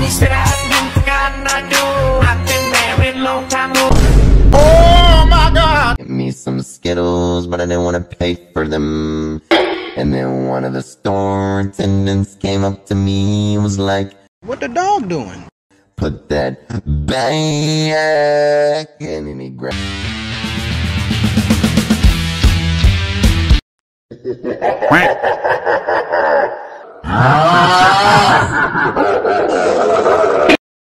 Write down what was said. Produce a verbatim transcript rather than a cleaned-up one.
I've been married long time ago. Oh my God! Give me some Skittles, but I didn't want to pay for them. And then one of the store attendants came up to me and was like, What the dog doing? put that back, and then he grabbed